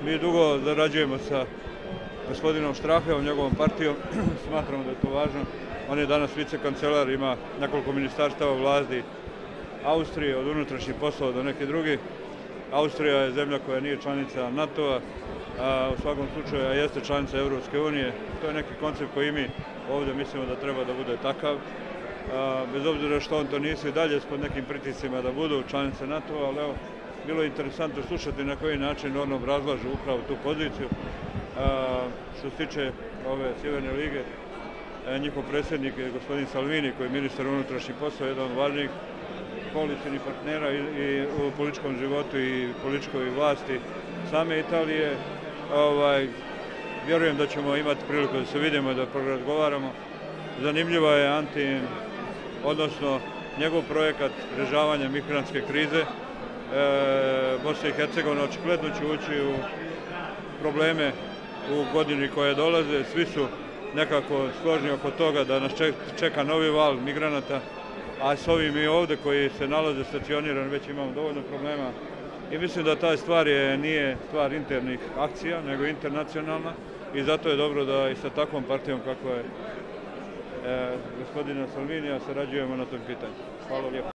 Mi dugo zarađujemo sa gospodinom Straheom, njegovom partijom. Smatramo da je to važno. On je danas vicekancelar, ima nekoliko ministarstava u vladi Austrije, od unutrašnjih poslova do neke drugi. Austrija je zemlja koja nije članica NATO-a, a u svakom slučaju jeste članica Evropske unije. To je neki koncept koji mi ovdje mislimo da treba da bude takav. Bez obzira što on to nisu i dalje pod nekim pritiscima da budu članice NATO-a, ali evo, bilo je interesantno slušati na koji način on obrazlažu upravo tu poziciju. Što se tiče ove Sjeverne lige, njihov predsjednik je gospodin Salvini, koji je ministar unutrašnjih poslova, jedan od važnijih koalicijnih partnera i u političkom životu i političkoj vlasti same Italije. Vjerujem da ćemo imati priliku da se vidimo i da porazgovaramo. Zanimljiva je Antin, odnosno njegov projekat rješavanja migrantske krize. Bosna i Hercegovina očigledno će ući u probleme u godini koje dolaze. Svi su nekako složni oko toga da nas čeka novi val migranata, a s ovim i ovdje koji se nalaze stacionirani već imamo dovoljno problema. I mislim da ta stvar nije stvar internih akcija, nego internacionalna i zato je dobro da i sa takvom partijom kako je gospodina Salvinija sarađujemo na tom pitanju. Hvala lijepo.